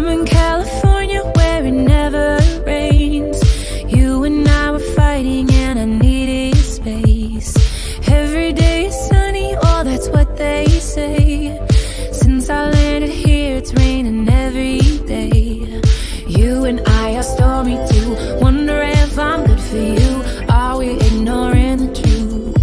I'm in California where it never rains. You and I were fighting and I needed space. Every day is sunny, oh that's what they say. Since I landed here it's raining every day. You and I are stormy too. Wonder if I'm good for you. Are we ignoring the truth?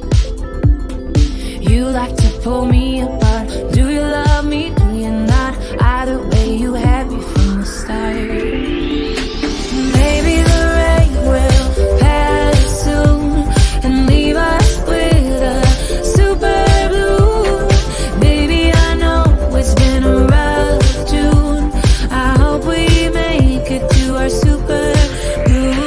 You like to pull me apart. Do you love me? Do you not? Either way you had me from the start. Maybe the rain will pass soon and leave us with a super blue. Baby, I know it's been a rough June. I hope we make it to our super blue.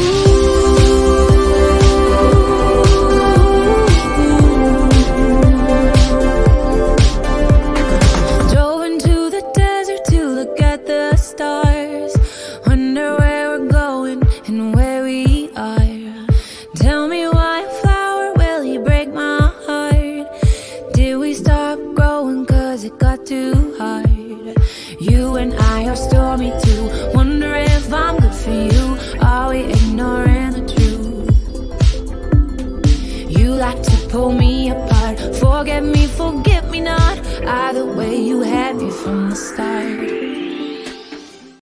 Drove into the desert to look at the stars. Wonder where we're going and where we are. Tell me why a flower, will he break my heart? Did we stop growing cause it got too hard? You and I are stormy too. Wonder if I'm good for you. Are we ignoring the truth? You like to pull me apart. Forget me not. Either way you had me from the start.